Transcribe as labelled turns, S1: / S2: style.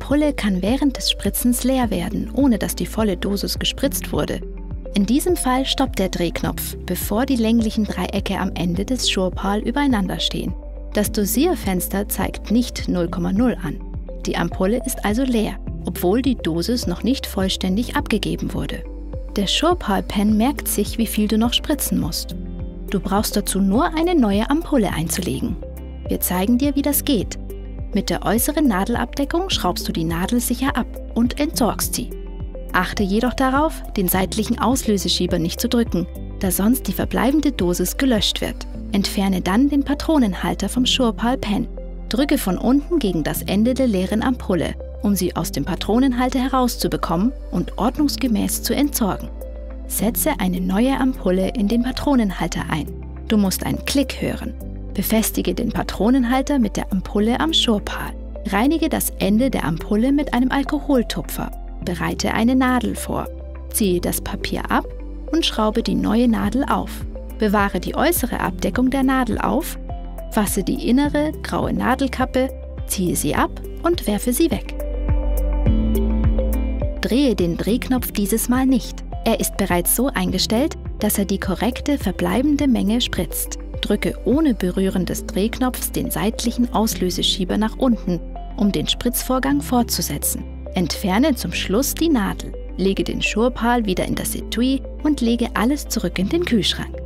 S1: Ampulle kann während des Spritzens leer werden, ohne dass die volle Dosis gespritzt wurde. In diesem Fall stoppt der Drehknopf, bevor die länglichen Dreiecke am Ende des Surepal übereinander stehen. Das Dosierfenster zeigt nicht 0,0 an. Die Ampulle ist also leer, obwohl die Dosis noch nicht vollständig abgegeben wurde. Der Surepal-Pen merkt sich, wie viel du noch spritzen musst. Du brauchst dazu nur eine neue Ampulle einzulegen. Wir zeigen dir, wie das geht. Mit der äußeren Nadelabdeckung schraubst du die Nadel sicher ab und entsorgst sie. Achte jedoch darauf, den seitlichen Auslöseschieber nicht zu drücken, da sonst die verbleibende Dosis gelöscht wird. Entferne dann den Patronenhalter vom Surepal-Pen. Drücke von unten gegen das Ende der leeren Ampulle, um sie aus dem Patronenhalter herauszubekommen und ordnungsgemäß zu entsorgen. Setze eine neue Ampulle in den Patronenhalter ein. Du musst einen Klick hören. Befestige den Patronenhalter mit der Ampulle am Surepal. Reinige das Ende der Ampulle mit einem Alkoholtupfer. Bereite eine Nadel vor. Ziehe das Papier ab und schraube die neue Nadel auf. Bewahre die äußere Abdeckung der Nadel auf, fasse die innere, graue Nadelkappe, ziehe sie ab und werfe sie weg. Drehe den Drehknopf dieses Mal nicht. Er ist bereits so eingestellt, dass er die korrekte verbleibende Menge spritzt. Drücke ohne Berühren des Drehknopfs den seitlichen Auslöseschieber nach unten, um den Spritzvorgang fortzusetzen. Entferne zum Schluss die Nadel. Lege den Surepal wieder in das Etui und lege alles zurück in den Kühlschrank.